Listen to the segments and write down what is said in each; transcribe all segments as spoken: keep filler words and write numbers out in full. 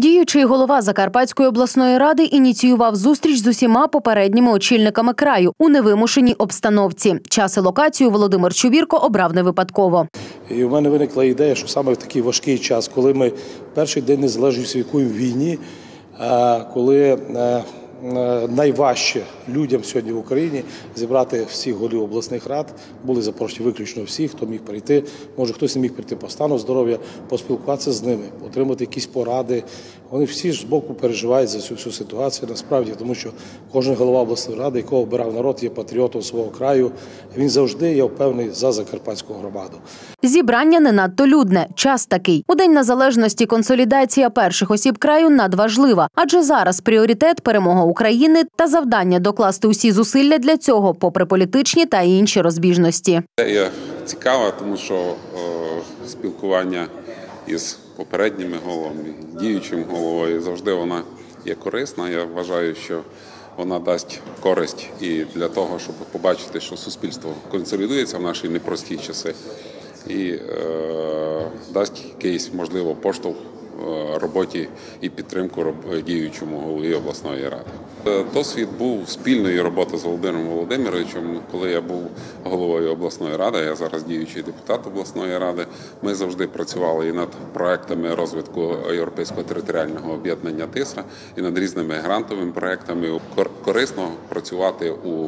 Діючий голова Закарпатської обласної ради ініціював зустріч з усіма попередніми очільниками краю у невимушеній обстановці. Час і локацію Володимир Чубірко обрав не випадково. І у мене виникла ідея, що саме в такий важкий час, коли ми перший день незалежності святкуємо в війні, коли найважче людям сьогодні в Україні зібрати всіх голів обласних рад, були запрошені виключно всі, хто міг прийти, може хтось не міг прийти по стану здоров'я, поспілкуватися з ними, отримати якісь поради. Вони всі ж з боку переживають за цю всю ситуацію, насправді, тому що кожен голова обласної ради, якого обирав народ, є патріотом свого краю, він завжди, я впевнений, за закарпатську громаду. Зібрання не надто людне, час такий. У День Незалежності консолідація перших осіб краю надважлива, адже зараз пріоритет – перемога України та завдання докласти усі зусилля для цього, попри політичні та інші розбіжності. Ідея цікава, тому що е, спілкування із попередніми головами, діючим головою, завжди вона є корисна. Я вважаю, що вона дасть користь і для того, щоб побачити, що суспільство консолідується в наші непрості часи і е, дасть якийсь, можливо, поштовх роботі і підтримку діючому голові обласної ради. Досвід був спільної роботи з Володимиром Володимировичем, коли я був головою обласної ради, я зараз діючий депутат обласної ради. Ми завжди працювали і над проектами розвитку Європейського територіального об'єднання ТИСА, і над різними грантовими проектами. Корисно працювати у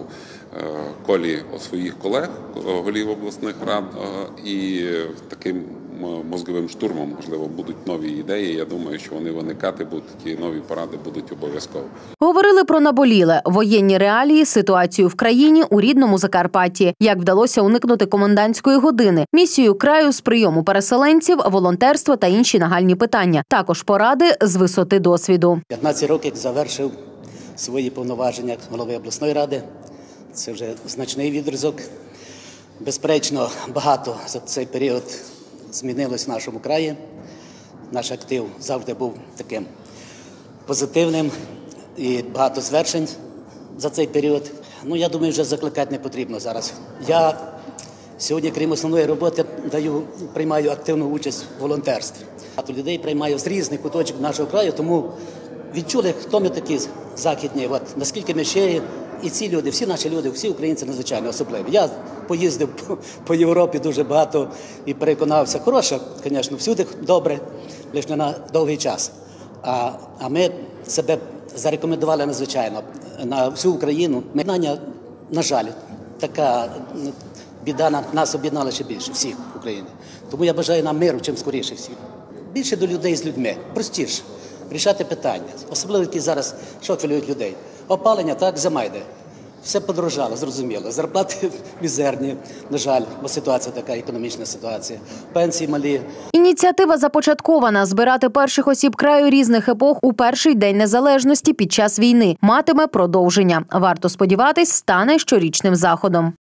колі своїх колег, голів обласних рад, і таким мозговим штурмом, можливо, будуть нові ідеї. Я думаю, що вони виникати будуть, ті нові поради будуть обов'язково. Говорили про наболіле – воєнні реалії, ситуацію в країні, у рідному Закарпатті. Як вдалося уникнути комендантської години, місію краю з прийому переселенців, волонтерство та інші нагальні питання. Також поради з висоти досвіду. п'ятнадцять років як завершив свої повноваження голови обласної ради. Це вже значний відрізок. Безперечно, багато за цей період змінилось в нашому краї. Наш актив завжди був таким позитивним і багато звершень за цей період. Ну, я думаю, вже закликати не потрібно зараз. Я сьогодні, крім основної роботи, даю, приймаю активну участь в волонтерстві. Багато людей приймаю з різних куточок нашого краю, тому відчули, хто ми такі західні, от, наскільки ми щирі. І ці люди, всі наші люди, всі українці надзвичайно особливі. Я поїздив по, по Європі дуже багато і переконався. Хороше, звісно, всюди добре, лише не на довгий час. А, а ми себе зарекомендували надзвичайно на всю Україну. Ми, на жаль, така біда на нас об'єднала ще більше, всіх в Україні. Тому я бажаю нам миру, чим скоріше всіх. Більше до людей з людьми, простіше. Рішати питання, особливо які зараз, що хвилюють людей. Опалення, так, зима йде. Все подорожало, зрозуміло. Зарплати мізерні, на жаль, бо ситуація така, економічна ситуація. Пенсії малі. Ініціатива започаткована – збирати перших осіб краю різних епох у перший день незалежності під час війни. Матиме продовження. Варто сподіватись, стане щорічним заходом.